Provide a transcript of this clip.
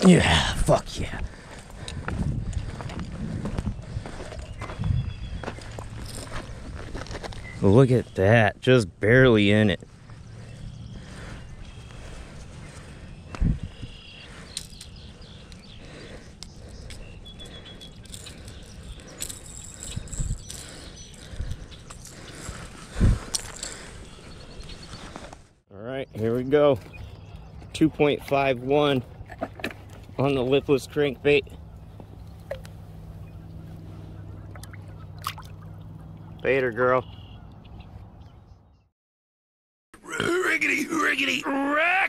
Yeah, fuck yeah. Look at that, just barely in it. All right, here we go. 2.51 on the lipless crankbait. Later, girl. Riggedy, riggedy, rah!